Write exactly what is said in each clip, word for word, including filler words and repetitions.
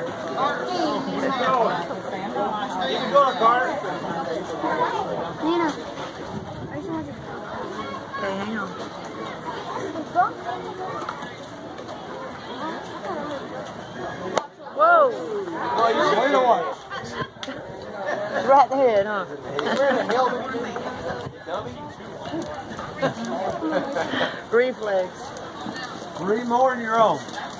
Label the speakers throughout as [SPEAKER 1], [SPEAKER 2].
[SPEAKER 1] Let's go. You can go to Carter.
[SPEAKER 2] Nina.
[SPEAKER 1] Hey, hang on.
[SPEAKER 2] Whoa!
[SPEAKER 1] Oh, you're way to watch.
[SPEAKER 2] Right there, huh?
[SPEAKER 1] Where the hell did
[SPEAKER 2] Reflex.
[SPEAKER 1] Three more than your own.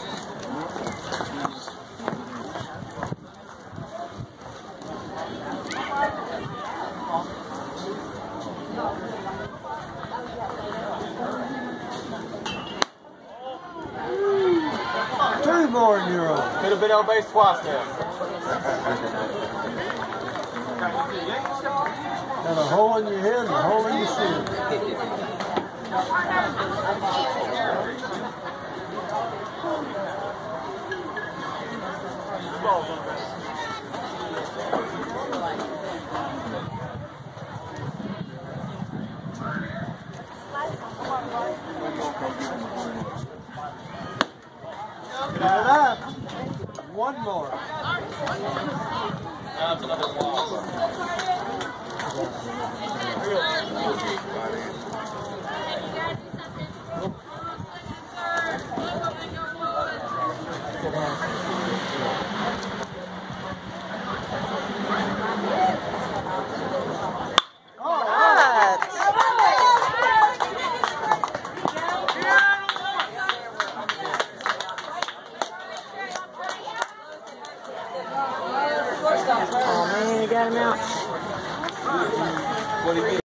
[SPEAKER 1] Two more than your own. Could have been on base twice now. Got a hole in your head and a hole in your shoe. Got up. One more. That's another loss.
[SPEAKER 2] Oh man, you got him out.
[SPEAKER 1] What do you mean?